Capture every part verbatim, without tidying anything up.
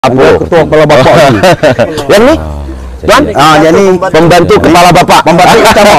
Apa? Ketua kepala bapak ni. Yang ni? Tuan? Ah, yang ni pembantu kepala bapak. Pembantu utama.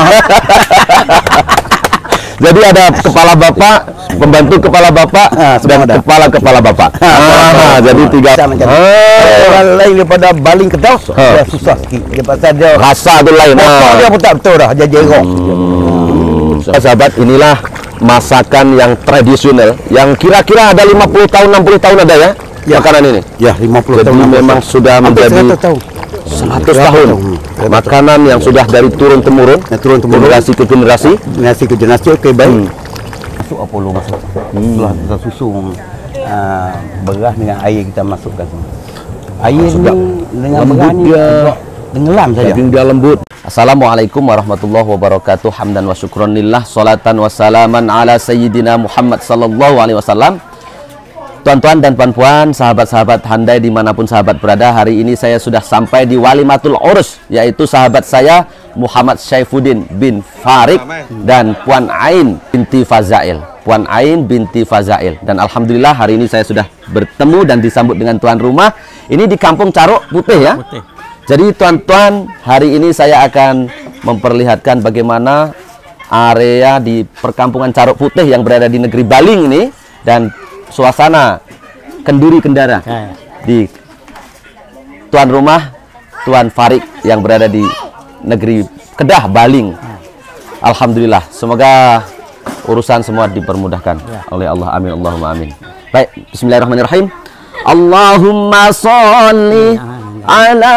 Jadi ada kepala bapak, pembantu kepala bapak, dan kepala kepala bapak. Ah, jadi tiga. Orang lain daripada baling kedas, dia susah sikit. Dia pasal dia rasa tu lain. Dia pun tak betul dah, dia jerok. Sahabat, inilah masakan yang tradisional, yang kira-kira ada lima puluh tahun, enam puluh tahun ada ya? Ya, makanan ini. Ya, lima puluh tahun. Jadi memang sudah menjadi seratus tahun. Makanan yang sudah dari turun temurun, ya, turun temurun, generasi ke generasi, generasi ke generasi. Okey, baik. Hmm. Masuk apa lu masuk? Hmm. Setelah kita susu uh, beras dengan air kita masukkan semua. Air ni dengan beras ni tenggelam saja. Daging dia lembut. Assalamualaikum warahmatullahi wabarakatuh. Hamdan wa syukronillah, salatan wa salaman ala sayyidina Muhammad sallallahu alaihi wasallam. Tuan-tuan dan puan-puan, sahabat-sahabat handai dimanapun sahabat berada, hari ini saya sudah sampai di Walimatul Urus, yaitu sahabat saya Muhammad Syaifuddin bin Farid dan Puan Ain binti Fazail. Puan Ain binti Fazail. Dan alhamdulillah hari ini saya sudah bertemu dan disambut dengan tuan rumah. Ini di Kampung Caruk Putih ya. Putih. Jadi tuan-tuan, hari ini saya akan memperlihatkan bagaimana area di perkampungan Caruk Putih yang berada di negeri Baling ini, dan suasana kenduri kendara ya, ya. Di tuan rumah Tuan Farid yang berada di negeri Kedah Baling. Ya. Alhamdulillah, semoga urusan semua dipermudahkan ya. Oleh Allah. Amin Allahumma amin. Baik, bismillahirrahmanirrahim. Allahumma sholli ala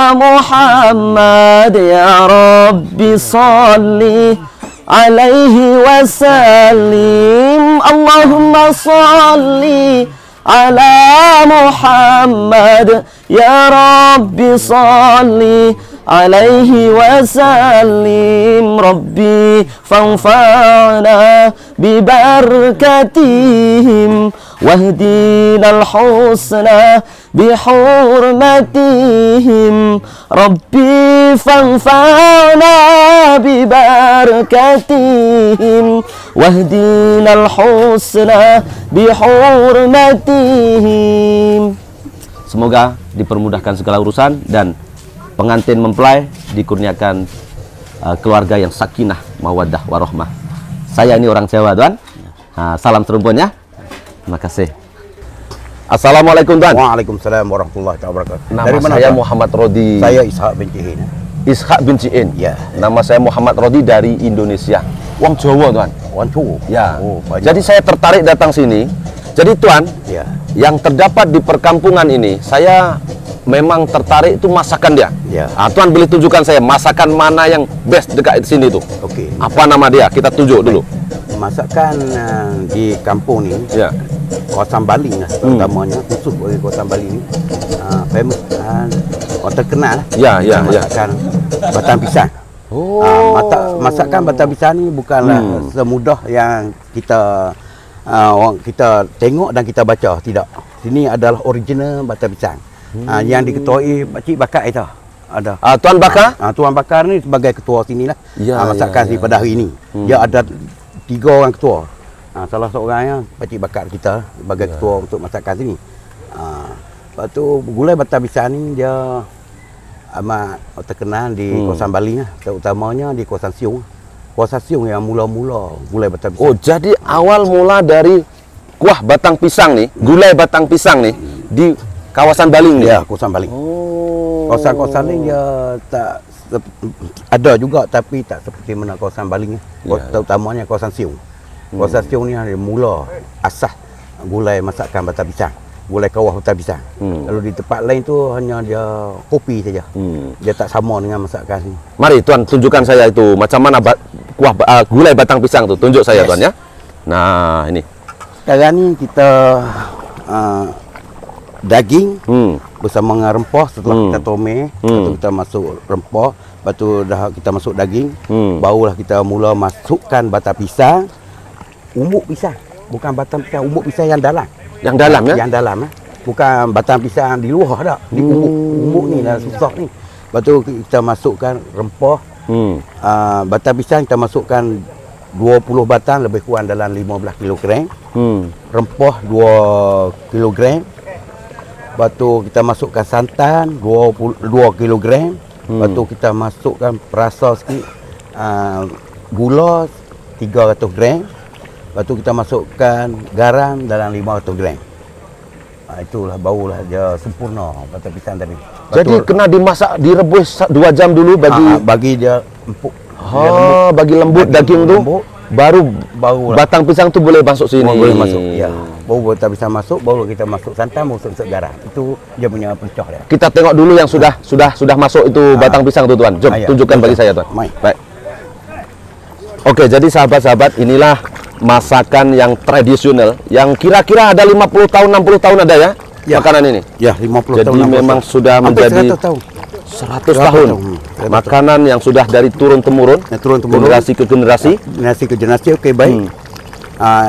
Muhammad ya Rabbi sholli alaihi wasallim. Allahumma salli ala Muhammad ya Rabbi salli alaihi wasallim. Rabbi fanfa'na bibarakatihim wahdinal husna bihurmatihim. Rabbi fanfa'na bibarakatihim wahdinal husna bihurmatihim. Semoga dipermudahkan segala urusan dan pengantin mempelai dikurniakan uh, keluarga yang sakinah, mawaddah, warahmah. Saya ini orang Jawa, Tuan. Nah, salam serumpun ya. Terima kasih. Assalamualaikum, Tuan. Waalaikumsalam warahmatullahi wabarakatuh. Nama dari mana, saya Tuan? Muhammad Rodi. Saya Ishak bin Ciin. Ishak bin Ciin. Ya. Nama saya Muhammad Rodi dari Indonesia. Wong Jawa, Tuan. Wong Jawa. Ya. Oh, jadi saya tertarik datang sini. Jadi, Tuan, ya, yang terdapat di perkampungan ini, saya memang tertarik itu masakan dia. Ya. Nah, Tuan boleh tunjukkan saya masakan mana yang best dekat sini tuh. Oke. Apa nama dia? Kita tunjuk dulu. Masakan uh, di kampung ni, ya, kawasan Baling lah, terutamanya hmm. khusus bagi kawasan Baling ni, uh, famous, uh, orang terkenal lah. Ya, ya, masakan ya. Batang pisang. Oh. Uh, mata, masakan batang pisang ni bukanlah hmm. semudah yang kita uh, orang kita tengok dan kita baca, tidak. Sini adalah original batang pisang. Hmm. Uh, yang diketuai Pakcik Bakar itu ada. Uh, Tuan Bakar? Uh, Tuan Bakar ni sebagai ketua sinilah. Ya, uh, masakan ya, sini ya. Pada hari ini. Hmm. Dia ada tiga orang ketua. Uh, salah seorangnya Pakcik Bakar kita sebagai ya. Ketua untuk masakan sini. Uh, lepas tu gulai batang pisang ni dia amat terkenal di hmm. kawasan Baling lah. Terutamanya di kawasan Siung. Kawasan Siung yang mula-mula gulai batang pisang. Oh, jadi awal mula dari kuah batang pisang ni, gulai batang pisang ni hmm. di kawasan Baling ni? Ya, kawasan Baling. Oh. Kawasan-kawasan lain dia tak ada juga, tapi tak seperti mana kawasan Baling. Ya, terutamanya kawasan Siung. Kawasan hmm. Siung ni ada mula asas gulai masakan batang pisang. Gulai kawah batang pisang. Hmm. Kalau di tempat lain tu hanya dia kopi saja. Hmm. Dia tak sama dengan masakan sini. Mari Tuan tunjukkan saya itu macam mana bat, kuah uh, gulai batang pisang tu. Tunjuk saya, yes, Tuan ya. Nah, ini. Sekarang ni kita uh, daging hmm. bersama dengan rempah. Setelah hmm. kita tumis, hmm. kita masuk rempah, lepas tu dah kita masuk daging, hmm. barulah kita mula masukkan batang pisang, umbuk pisang, bukan batang pisang, umbuk pisang yang dalam. Yang dalam ya? Yang dalam ya. Bukan batang pisang di luar dah. Di umbuk, hmm. umbuk ni dah susah ni. Lepas tu kita masukkan rempah, hmm. uh, batang pisang kita masukkan dua puluh batang, lebih kurang dalam lima belas kilogram. Hmm. Rempah dua kilogram. Lepas tu kita masukkan santan dua kilogram. Hmm. Lepas tu kita masukkan perasa sikit uh, gula tiga ratus gram. Lepas tu kita masukkan garam dalam lima ratus gram. Ha, itulah barulah dia sempurna batang pisang tadi. Lepas Jadi tu, kena dimasak, direbus dua jam dulu bagi ha, bagi dia empuk. Ha, lembut. Bagi lembut daging, daging tu lembut, baru baru batang pisang tu boleh masuk sini. Oh, boleh masuk. Ya. Baru batang pisang masuk, baru kita masuk santan, masuk garam. Itu dia punya pencah dia. Kita tengok dulu yang sudah ha. sudah sudah masuk itu ha. batang pisang tu tuan. Jom ha, ya. tunjukkan Betul. bagi saya tuan. Mai. Baik. Oke, jadi sahabat-sahabat, inilah masakan yang tradisional yang kira-kira ada lima puluh tahun, enam puluh tahun ada ya, ya. makanan ini. Ya, lima puluh jadi tahun. Jadi memang tahun. sudah Hampir menjadi seratus tahun. seratus tahun. tahun. Makanan yang sudah dari turun temurun, ya, turun temurun, generasi ke generasi. Generasi ke generasi. Oke, baik. Hmm. Uh,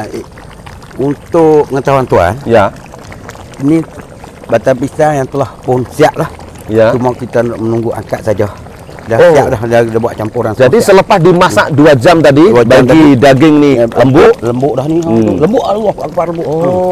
untuk pengetahuan tuan, ya. Ini batang pisang yang telah pun siap lah. Ya. Cuma kita menunggu angkat saja. Dah oh. siap dah, dah, dah buat campuran. Jadi siap. selepas dimasak dua jam tadi, dua jam bagi tadi, daging nih ya, lembut, lembut dah ni. Hmm. Lembut Allah Akbar lembut.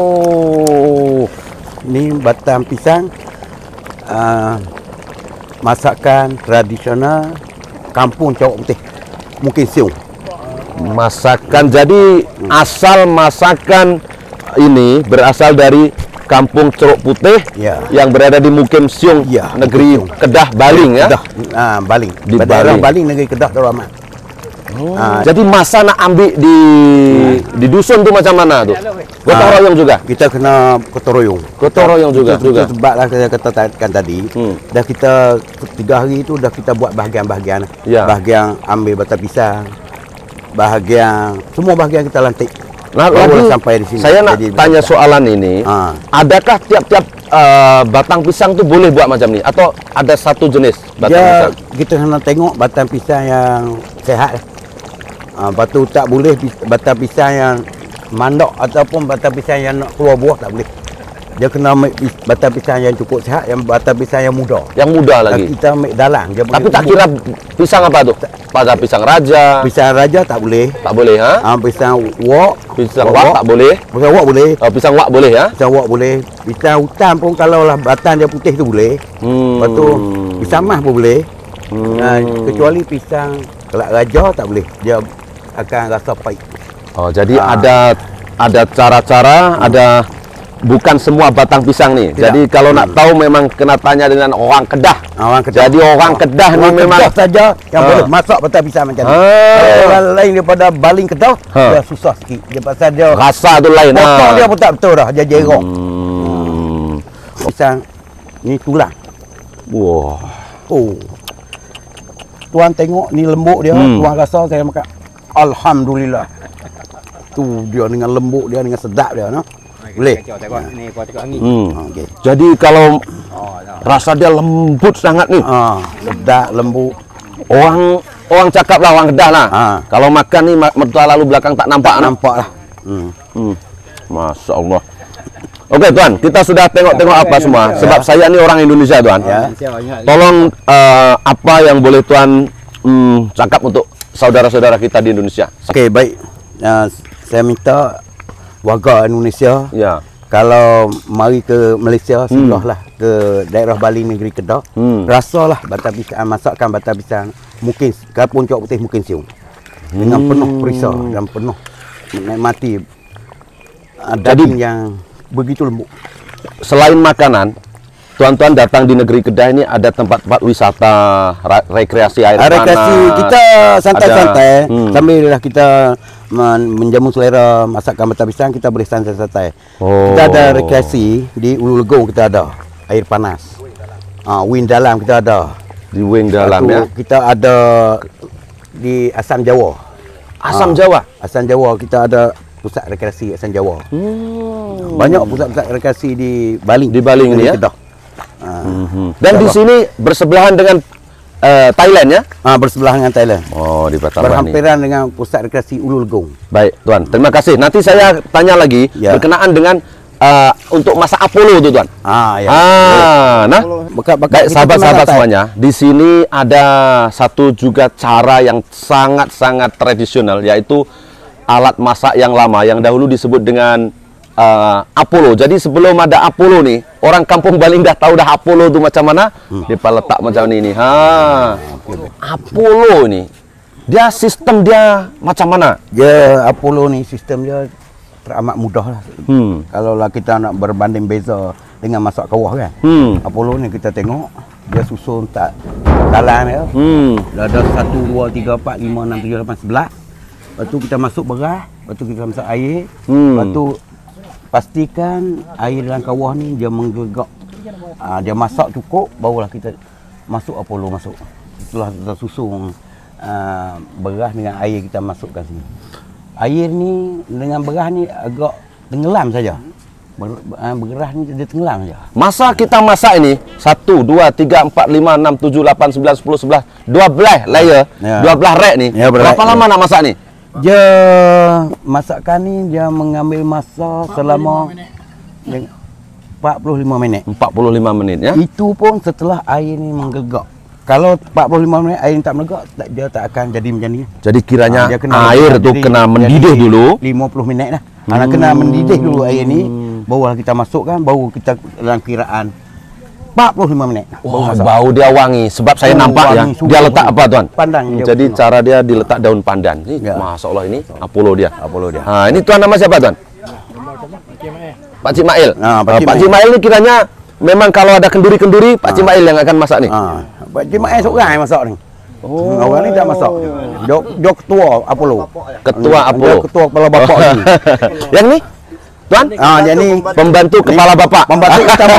Oh. Ni batang pisang uh, masakan tradisional kampung Cawak Putih. Mungkin siung. Masakan jadi hmm. asal masakan ini berasal dari Kampung Ceruk Putih ya. yang berada di Mukim Siung, ya, negeri Siung. Kedah, Baling ya. Kedah, ah, Baling. Di daerah Baling. Baling, negeri Kedah Daramat. Oh. Ah, jadi masa nak ambil di hmm. di dusun tu macam mana tu? Gotong ah, royong juga. Kita kena gotong royong. Gotong royong juga. Itu, juga. Sebablah saya katakan tadi, hmm. dah kita tiga hari itu dah kita buat bahagian-bahagian. Ya. Bahagian ambil batang pisang, bahagian semua bahagian kita lantik. Nah, lagi sampai di sini. Saya nak Jadi, tanya bisa. soalan ini, ha. adakah tiap-tiap uh, batang pisang tu boleh buat macam ni atau ada satu jenis batang ya, pisang? Kita kena tengok batang pisang yang sehat. Ha, batu tak boleh batang pisang yang mandok ataupun batang pisang yang nak keluar buah tak boleh. Dia kena ambil batang pisang yang cukup sehat, yang batang pisang yang muda. Yang muda lagi. Kita ambil dalang. Tapi tak kira pisang apa tu? Pada pisang raja. Pisang raja tak boleh. Tak boleh ha? Ah, pisang wok. Pisang wok tak boleh. Pisang wok boleh. Oh, pisang wok boleh ya? Pisang wok boleh. Pisang hutan pun kalau lah batang dia putih tu boleh. Hmm. Lepas tu pisang mah pun boleh. Hmm. Nah, kecuali pisang kelak raja tak boleh. Dia akan rasa pahit. Oh, jadi ah. ada ada cara-cara, hmm. ada bukan semua batang pisang nih. Tidak. Jadi kalau hmm. nak tahu memang kena tanya dengan orang Kedah. Orang Kedah. Jadi orang oh. Kedah orang ni memang Kedah saja yang ha. boleh masak batang pisang macam ni. Ha. Orang lain daripada Baling Kedah, ha. dia susah sikit. Dia pasal dia rasa tu lain. Potong ha. dia pun tak betul dah, dia jerok. Hmm. Hmm. Pisang ni tulang. Wah. Oh. Tuan tengok ni lembut dia, hmm. tuan rasa saya makan. Alhamdulillah. Tu dia dengan lembut dia, dengan sedap dia, no? Boleh. Hmm. Okay. Jadi kalau oh, rasa dia lembut sangat nih. Ah, sedap, lembut. Orang orang cakap lah orang Kedah lah. Ah. Kalau makan nih mertua lalu belakang tak nampak. Tak nampak lah. Hmm. Hmm. Masya Allah. Oke tuan, kita sudah tengok-tengok apa semua. Sebab ya. saya ini orang Indonesia tuan. Ya. Tolong uh, apa yang boleh tuan um, cakap untuk saudara-saudara kita di Indonesia. Oke, baik. Uh, saya minta warga Indonesia, ya. kalau mari ke Malaysia, singgahlah hmm. ke daerah Baling negeri Kedah, hmm. rasalah batang pisang, masakan batang pisang mungkin Kampung Cawak Putih Mungkin Siung dengan hmm. penuh perisa dan penuh menikmati uh, daging Jadi, yang begitu lembut. Selain makanan, tuan-tuan datang di negeri Kedah ini ada tempat-tempat wisata, rekreasi air panas. Rekreasi kita santai-santai hmm. sambil kita menjamu selera masakan batang pisang, kita boleh santai-santai. Oh. Kita ada rekreasi di Ulu Legong, kita ada air panas. Ah, wing dalam kita ada. Di wing dalam ya. Kita ada di Asam Jawa. Asam ah, Jawa. Asam Jawa kita ada pusat rekreasi Asam Jawa. Hmm. Banyak pusat-pusat rekreasi di Baling. Di Baling ini ya. Kedah. Ah. Hmm. Dan di sini bersebelahan dengan Uh, Thailand ya? Ah, bersebelahan dengan Thailand. Oh, di Batam. Berhampiran dengan pusat rekreasi Ulu Legong. Baik, tuan. Terima kasih. Nanti saya tanya lagi ya. berkenaan dengan uh, untuk masa Apollo itu, tuan. Ah, ya. Ah, nah. Baik, sahabat-sahabat semuanya. Di sini ada satu juga cara yang sangat-sangat tradisional, yaitu alat masak yang lama yang dahulu disebut dengan uh, Apollo. Jadi sebelum ada Apollo nih, orang kampung Baling dah tahu dah Apollo tu macam mana. Hmm. Dia letak macam ni nih. Ha. Apollo ni, dia sistem dia macam mana? Dia Apollo ni sistem dia teramat mudah lah. Hmm. Kalau lah kita nak berbanding beza dengan masak kawah kan. Hmm. Apollo ni kita tengok dia susun tak dalam dia. Hmm. Dah ada satu, dua, tiga, empat, lima, enam, tujuh, lapan, sebelas. Lepas tu kita masuk beras, lepas tu kita masak air. Hmm. Lepas tu pastikan air dalam kawah ni dia menggegak. Uh, dia masak cukup, barulah kita masuk Apollo masuk. Setelah kita susun uh, beras dengan air kita masukkan sini. Air ni dengan beras ni agak tenggelam saja. Ber, uh, beras ni dia tenggelam saja. Masa kita masak ini satu, dua, tiga, empat, lima, enam, tujuh, lapan, sembilan, sepuluh, sebelas, dua belas layer, ya. dua belas rek ni. Ya, berapa ya. lama nak masak ni? Dia masakan ni dia mengambil masa selama empat puluh lima minit. empat puluh lima minit ya. Itu pun setelah air ni menggegak. Kalau empat puluh lima minit air ni tak menggegak, dia tak akan jadi macam ni. Jadi kiranya ha, kena air tu kena mendidih dulu lima puluh minit dah. Hmm. Ha, kena mendidih dulu air ni, barulah kita masukkan, baru kita dalam kiraan empat puluh lima minit. Wah, bau dia wangi. Sebab saya oh, nampak ya, dia letak apa tuan? Pandan. Hmm, jadi betul. Cara dia diletak daun pandan. Ini, ya. Masya Allah ini Apollo dia. Apollo dia. Ha, ini tuan nama siapa tuan? Pak Cik Mail. Ha, Pak Cik, Pak Cik Mail ni kiranya memang kalau ada kenduri-kenduri, Pak Cik Mail yang akan masak ni. Ha. Pak Cik Mail seorang yang masak ni. Oh. Orang ni tak masak. Dia, dia ketua Apollo. Ketua Apollo. Dia ketua kepala bapak ni. Yang ni? Tuan? Ah, dia ni pembantu kepala bapak. Pembantu utama.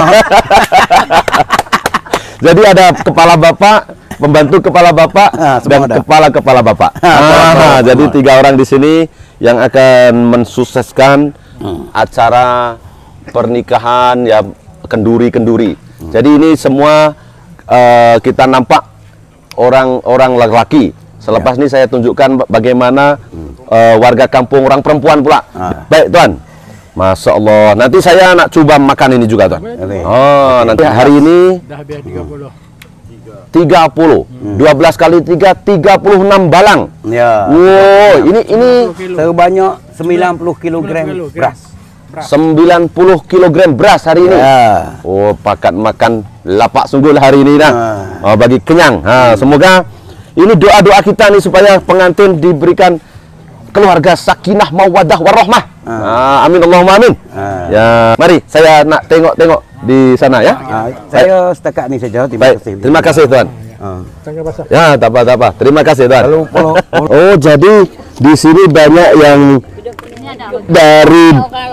Jadi ada kepala bapak, pembantu kepala bapak, ha, dan kepala-kepala bapak. Ha, ah, jadi tiga orang di sini yang akan mensukseskan hmm. acara pernikahan ya kenduri-kenduri. Hmm. Jadi ini semua uh, kita nampak orang-orang laki-laki. Selepas ya. Ini saya tunjukkan bagaimana hmm. uh, warga kampung orang perempuan pula. Ha. Baik tuan. Masya Allah. Nanti saya nak coba makan ini juga tuan. Oh, nanti hari ini dah habis tiga puluh. tiga puluh. Hmm. dua belas kali tiga, tiga puluh enam balang. Ya. Wow, ini ini sebanyak sembilan puluh kilogram beras. sembilan puluh kilogram beras hari ini. Ya. Oh, pakat makan lapak sungguh hari ini dah. Ha. Oh, bagi kenyang. Ha, semoga ini doa-doa kita nih supaya pengantin diberikan keluarga sakinah mawaddah warahmah. Ha. Ha, amin Allahumma amin. Ha. Ya, mari saya nak tengok-tengok di sana ya. Ha, saya setakat ni saja. Terima Baik. kasih. Terima kasih tuan. Ha. Ya, tak apa tak apa. Terima kasih tuan. Lalu, oh, oh. Oh, jadi di sini banyak yang dari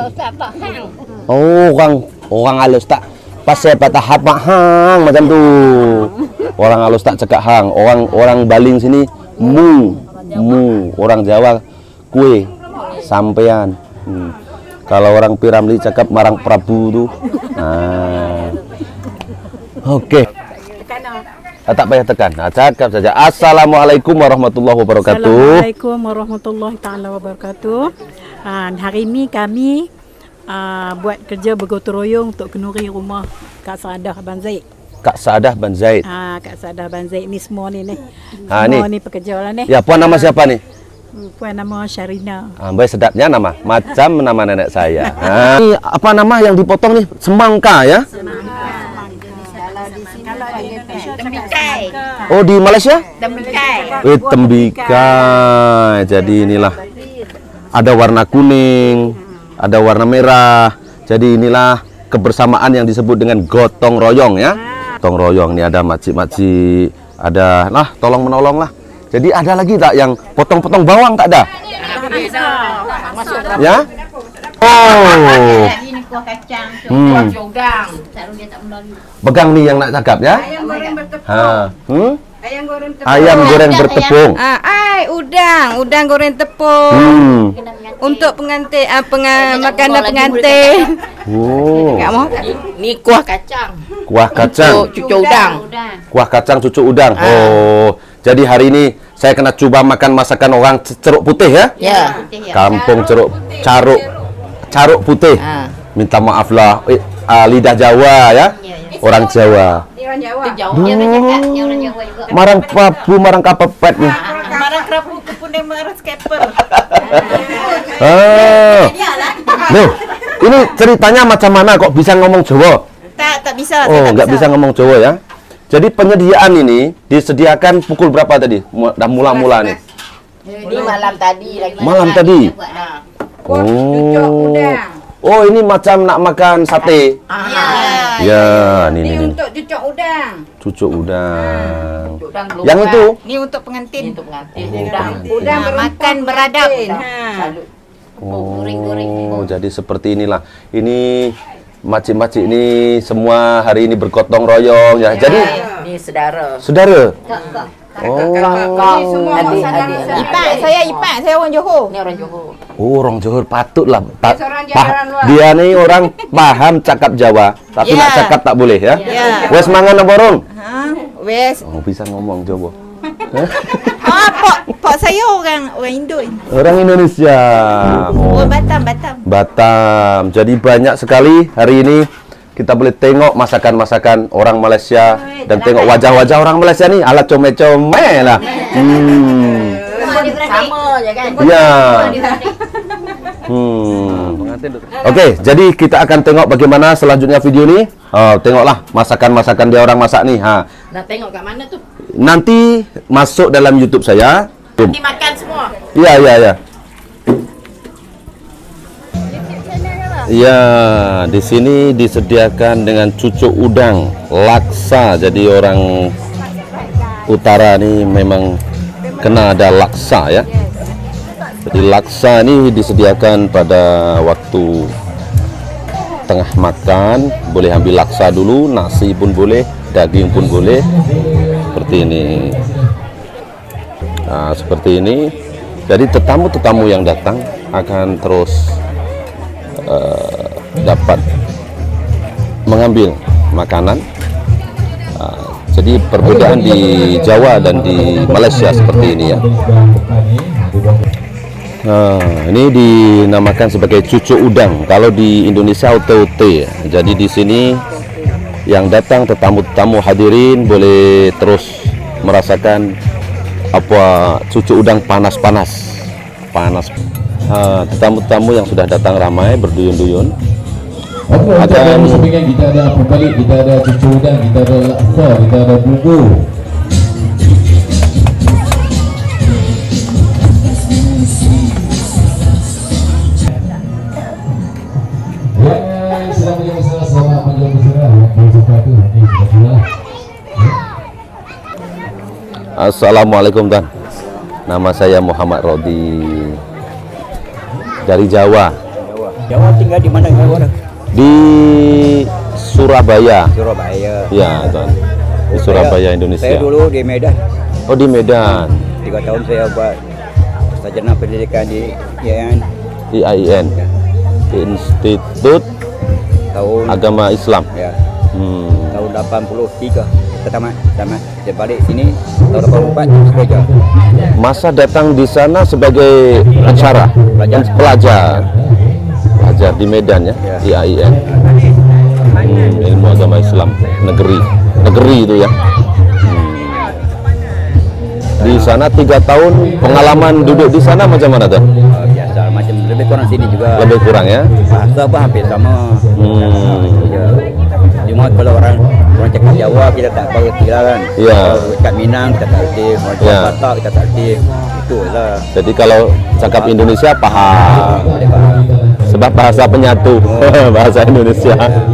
oh orang orang halus tak pas saya patah hapa hang macam tu. Orang halus tak cakap hang. Orang orang Baling sini mu mu. Orang Jawa kue sampean. Hmm. Kalau orang Piramli cakap marang Prabu tu. Nah. Oke. Okay. Ah, tak payah tekan. Nah, cakap saja. Assalamualaikum warahmatullahi wabarakatuh. Assalamualaikum warahmatullahi taala wabarakatuh. Ha, hari ini kami uh, buat kerja bergotong royong untuk kenduri rumah Kak Saadah Ban Zaid. Kak Saadah Ban Zaid. Ha, Kak Saadah Ban Zaid ni semua ni ni. Ha, semua ni. ni pekerja lah ni. Ya, puan nama siapa nih? Puan nama Syarina. Ah, baik sedapnya nama. Macam nama nenek saya. Ha. Ini apa nama yang dipotong nih? Semangka ya? Semangka. Tembikai. Oh, di Malaysia? Tembikai. Eh, tembikai. Jadi inilah ada warna kuning, ada warna merah. Jadi inilah kebersamaan yang disebut dengan gotong royong ya. Gotong royong nih ada makcik-makcik, ada lah tolong menolong lah. Jadi ada lagi tak yang potong-potong bawang tak ada? Ya? Oh. Ini kuah kacang, Hmm. kuah udang. Taruh dia tak melalui. Pegang nih yang nak cakap ya. Ayam goreng bertepung. Ha. Hmm? Ayam goreng tepung. Ayam goreng bertepung. Ah, ai udang, udang goreng tepung. Hmm. Untuk pengantin, ah, penga, makanan pengantin. Oh. Enggak mau? Ni kuah kacang. Kuah kacang. Cucu udang. Kuah kacang cucu udang. Oh. Jadi hari ini saya kena coba makan masakan orang ceruk putih ya. Ya. Kampung ceruk caruk caruk putih. Ha. Minta maaf lah, eh, uh, lidah Jawa ya. Orang Jawa. Orang Jawa. Duh. Marang pabu, marang kapepet nih. Marang kerapu kepune marang skeper. Ah. Loh, Ini ceritanya macam mana kok bisa ngomong Jawa? Tak, tak bisa. Oh, nggak bisa. bisa ngomong Jawa ya. Jadi penyediaan ini disediakan pukul berapa tadi? Mu- Dah mula-mula nih. Ini malam tadi lagi. Malam tadi. Oh. Oh, ini macam nak makan sate. Ya. Ya, ini Ini ini. untuk cucuk udang. Cucuk udang. Udang belum Yang buat. itu Ini untuk pengantin. Untuk pengantin udang. Udang makan beradab. Ha. Salut. Oh, jadi seperti inilah. Ini makcik-makcik ini semua hari ini bergotong royong ya. Jadi Ini saudara. saudara. Oh, Kau adik adik. Ipak, saya ipak, saya orang Johor. Ini orang Johor. oh, orang Johor patutlah. Pa- seorang pa- jalan luar. dia nih orang paham cakap Jawa, tapi Ya. nak cakap tak boleh ya. Ya. Wes mangan apa orang? Ha, wes. Oh, bisa ngomong Jawa. Ah, pok, pok saya orang orang Indo. Orang Indonesia. Oh, Batam, Batam. Batam. Jadi banyak sekali hari ini kita boleh tengok masakan-masakan orang Malaysia dan tengok wajah-wajah orang Malaysia nih ala come-come lah. Hmm. Sama je kan? Ya. Hmm. Oke, jadi kita akan tengok bagaimana selanjutnya video ini. Oh, tengoklah masakan-masakan dia orang masak nih. Ha. Nak tengok kat mana tu? Nanti masuk dalam YouTube saya. Nanti makan semua. Iya, iya, iya. Ya, di sini disediakan dengan cucuk udang, laksa. Jadi orang utara nih memang kena ada laksa ya. Jadi laksa ini disediakan pada waktu tengah makan. Boleh ambil laksa dulu, nasi pun boleh, daging pun boleh. Seperti ini. Nah, seperti ini. Jadi tetamu-tetamu yang datang akan terus Uh, dapat mengambil makanan. Uh, jadi perbedaan di Jawa dan di Malaysia seperti ini ya. Nah, ini dinamakan sebagai cucuk udang. Kalau di Indonesia ote-ote. Jadi di sini yang datang tetamu-tetamu hadirin boleh terus merasakan apa cucuk udang panas-panas, panas. Uh, tetamu-tetamu yang sudah datang ramai berduyun-duyun. Okey, untuk yang sampingan kita ada apa balik, kita ada cucuk udang, kita ada laksa, kita ada bumbu. Ya, selamat menjaga usaha, selamat menjaga usaha. Yang sesuatu nanti kita jual. Assalamualaikum Tuan. Nama saya Muhammad Rodi dari Jawa. Jawa tinggal di mana Jawa? Di Surabaya. Surabaya. Ya, Tuan. Di Surabaya, Indonesia. Saya dulu di Medan. Oh, di Medan. Tiga tahun saya buat sarjana pendidikan di I A I N. Di I A I N. Institut Tahun Agama Islam. ya, Hmm. tahun delapan puluh tiga kita tamat, tamat. Saya balik sini tahun delapan puluh empat kerja. Masa datang di sana sebagai acara Pelajar. pelajar. Pelajar di Medan ya, Ya. di I A I N. Hmm, ilmu agama Islam negeri. Negeri itu ya. Di sana tiga tahun pengalaman duduk di sana macam mana tuh? Uh, biasa macam lebih kurang sini juga. Lebih kurang ya? Bahasa apa hampir sama. Hmm. Ya. Cuma kalau orang orang cakap Jawa kita tak mengerti lah kan. Ya. Kalau cakap Minang kita tak mengerti, orang cakap Ya. Batak kita tak mengerti. Itulah. Jadi kalau cakap Indonesia paham, Boleh faham. sebab bahasa penyatu, bahasa Indonesia.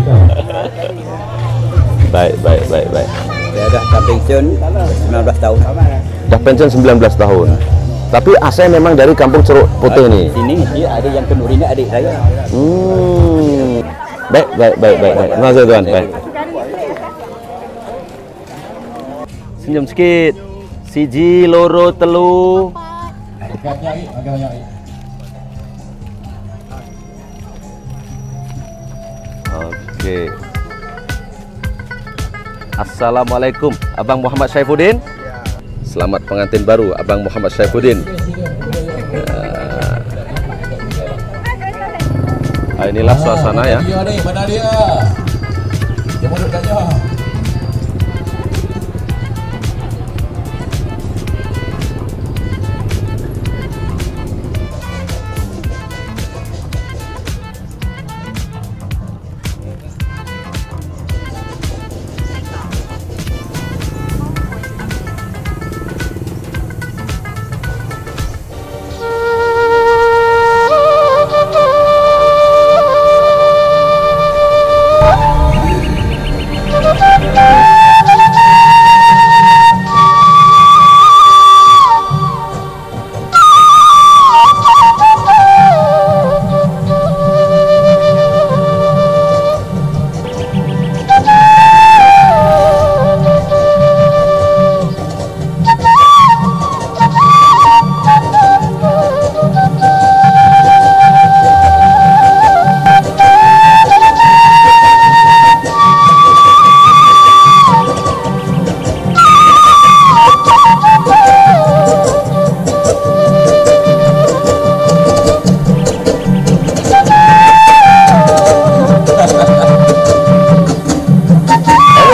Baik, baik, baik, baik. Saya dah dah pensiun sembilan belas tahun. Dah pensiun sembilan belas tahun. Tapi asal memang dari kampung Ceruk Putih nih. Sini dia ada yang kenduri ni adik saya. Hmm. Baik, baik, baik, baik, baik. Terima kasih Tuan. Baik. Senyum sikit. Siji, loro, telu. Dekat nyari, agak nyari. Oke. Assalamualaikum, Abang Muhammad Syaifuddin. Selamat pengantin baru, Abang Muhammad Syaifuddin. Nah, inilah suasana ya. Dia ni, mana dia? Dia mau dekatnya.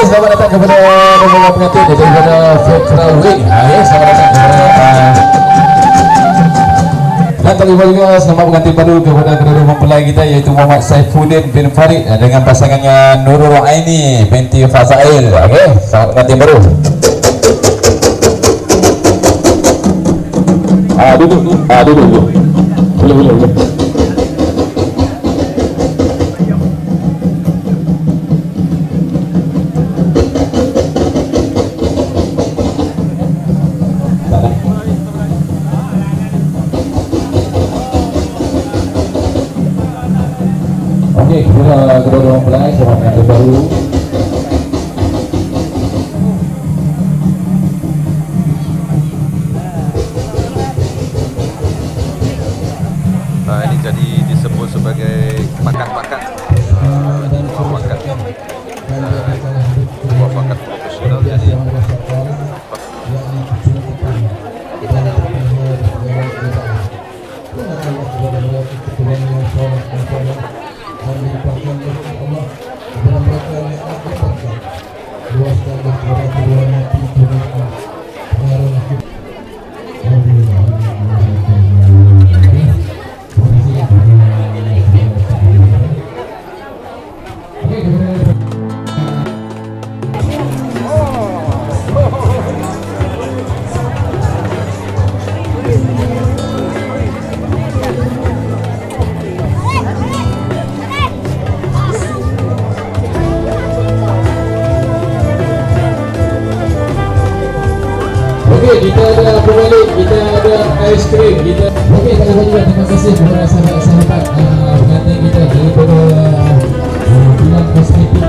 selamat datang kepada rombongan pengantin daripada Vetra Wing. Oke, selamat datang kepada dan terima juga selamat pengantin baru kepada kedua mempelai kita yaitu Muhammad Saifuddin bin Farid dengan pasangannya Nurul Aini binti Fazail. Oke, selamat pengantin baru. Ah, duduk, ah, duduk, duduk. Boleh, boleh, boleh. Oke, kita kedua mempelai selamat pengantin baru. Nah, ini jadi disebut sebagai pakat-pakat uh, dua pakat uh, dua pakat profesional. Jadi kita ada pembalik, kita ada ice cream, kita. Okey, kalau juga terima kasih kepada sahabat-sahabat uh, pengantin kita daripada uh, Bilang Kosmetik.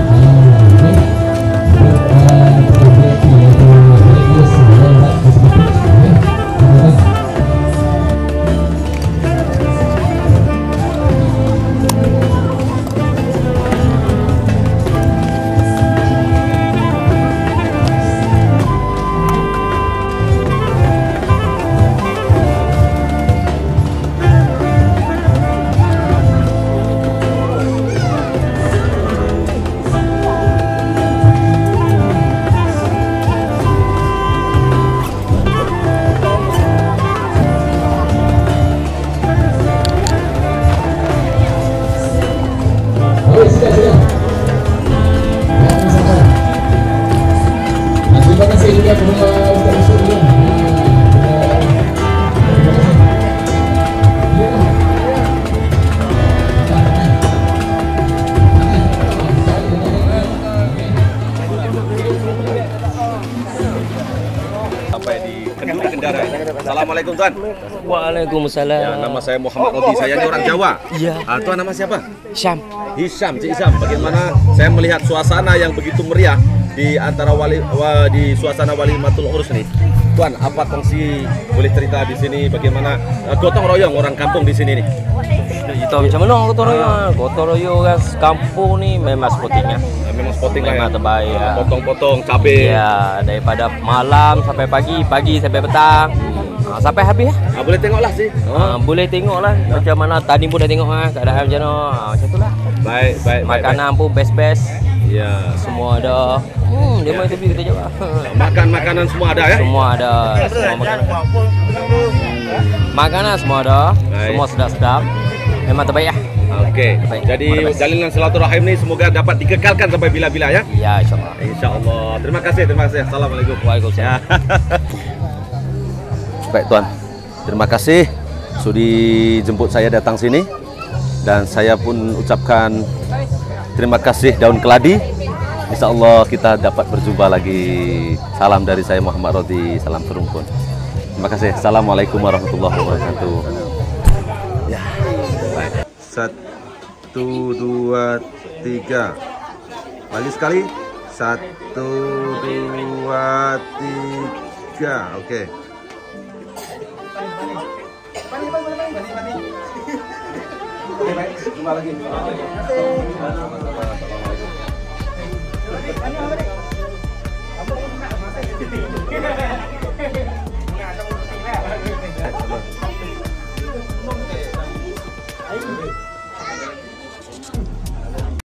Terima kasih juga kepada Ustaz Yusuf juga. sampai di Kenduri Kendara. Assalamualaikum Tuan. Waalaikumsalam. Ya, nama saya Muhammad Rodi. Saya ini orang Jawa. Iya. Ah, Tuan nama siapa? Syam. Hisham, Cik Hisham. Bagaimana saya melihat suasana yang begitu meriah di antara wali wa, di suasana Walimatul Urus nih. Tuan, apa kongsi boleh cerita di sini bagaimana uh, gotong royong orang kampung di sini nih? Kita macam mana gotong royong? Gotong royong kan kampung ni memang sportingnya. Nah, memang spotting lah ya. Memang terbaik ya. Potong-potong cabai. Ya, daripada malam sampai pagi, pagi sampai petang. Ha, sampai habis ya. Ah, boleh tengoklah sih. Ha, boleh tengoklah ya. Macam mana tadi pun dah tengok ah keadaan macam mana. Ha, macam itulah. Baik, baik, Makanan baik, pun best-best. Ya. Semua ada. Hmm, dia Ya. main tepi kita jawab. Makan makanan semua ada ya? Semua ada. Semua makanan. Makanan semua ada. Baik. Semua sedap-sedap. Memang terbaik ya. Oke. Baik. Jadi jalinan silaturahim ini semoga dapat dikekalkan sampai bila-bila ya. Ya, insyaAllah. Insyaallah. Terima kasih, terima kasih. Assalamualaikum. Waalaikumsalam. Baik Tuan, terima kasih sudah dijemput saya datang sini dan saya pun ucapkan terima kasih daun keladi. Insya Allah kita dapat berjumpa lagi. Salam dari saya Muhammad Rodi, salam serumpun. Terima kasih. Assalamualaikum warahmatullahi wabarakatuh. Ya, baik. Satu, dua, tiga. Lagi sekali. Satu, dua, tiga. Oke. Oke, baik. Jumpa lagi.